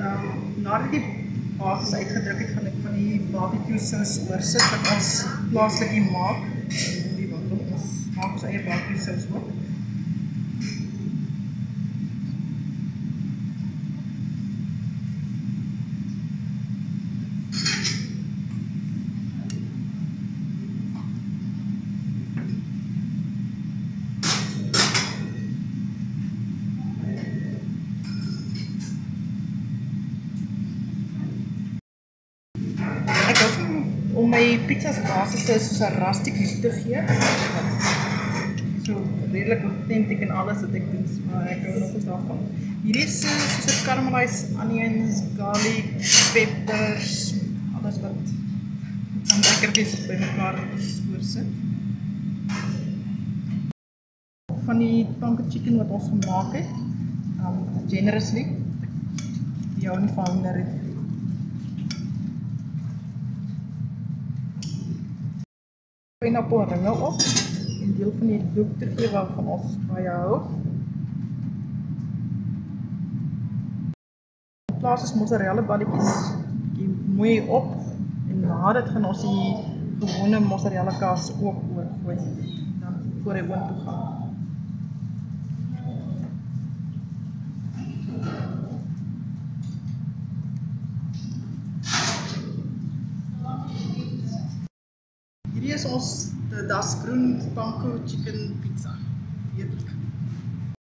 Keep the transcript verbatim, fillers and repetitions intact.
Um, nadat die basis uitgedruk het, gaan ek van die barbecue saus oorsit wat ons plaaslik hier maak. Die wat ons maak ons eie barbecue saus ook. Ek hou van om my pizza's basis soos 'n rustic look te gee. So redelik authentic en alles wat ek doen, maar ek hou nog eens daarvan. Hierdie is soos 'n caramelized onions, garlic, peppers, alles wat dan lekker besig by mekaar oorsit. Van die Rocco Chicken wat ons gemaak het, um, generously. Die hou nie van hoender het. Pineapple ringe op, en deel van die doek te gee waarvan ons baie hou. In plaas is mozzarella balletjies mooi op, en na dit gaan ons die gewone mozzarella kaas ook oorgooi, dan voor hy oond toe gaan. Hierdie is ons Das Groen Rocco Chicken Pizza. Heerlik.